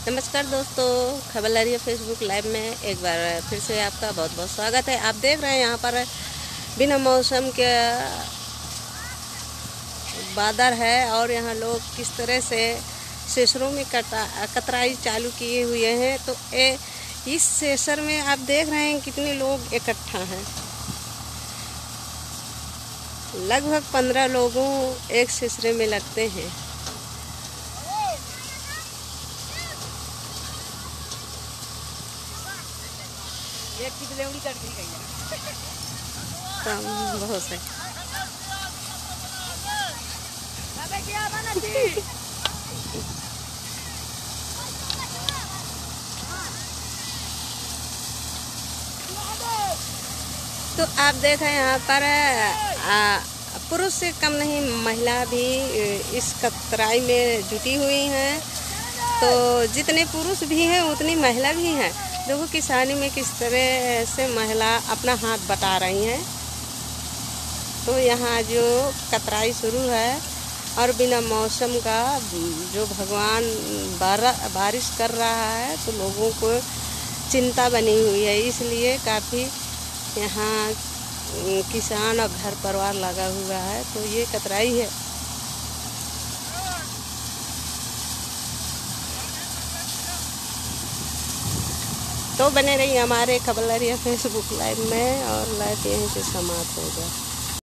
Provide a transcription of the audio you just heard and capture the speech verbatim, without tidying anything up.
नमस्कार दोस्तों, खबर लहरिया फेसबुक लाइव में एक बार फिर से आपका बहुत बहुत स्वागत है। आप देख रहे हैं यहाँ पर बिना मौसम के बादल है और यहाँ लोग किस तरह से सेसरों में कटा कतराई चालू किए हुए हैं। तो ए, इस सेसर में आप देख रहे हैं कितने लोग इकट्ठा हैं। लगभग पंद्रह लोगों एक सेसरे में लगते हैं। एक की डिलीवरी कर दी गई है। काम बहुत है। क्या बना थी? तो आप देखें यहाँ पर आ, पुरुष से कम नहीं महिला भी इस कतराई में जुटी हुई हैं। तो जितने पुरुष भी हैं उतनी महिला भी हैं। देखो किसानी में किस तरह से महिला अपना हाथ बटा रही हैं। तो यहाँ जो कतराई शुरू है और बिना मौसम का जो भगवान बारा बारिश कर रहा है तो लोगों को चिंता बनी हुई है। इसलिए काफ़ी यहाँ किसान और घर परिवार लगा हुआ है। तो ये कतराई है। तो बने रहिए हमारे खबर लहरिया फेसबुक लाइव में और लाइव यहीं से समाप्त होगा।